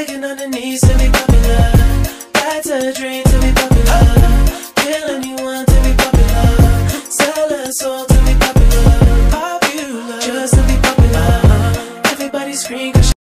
Begging on the knees to be popular. That's a dream to be popular. Kill anyone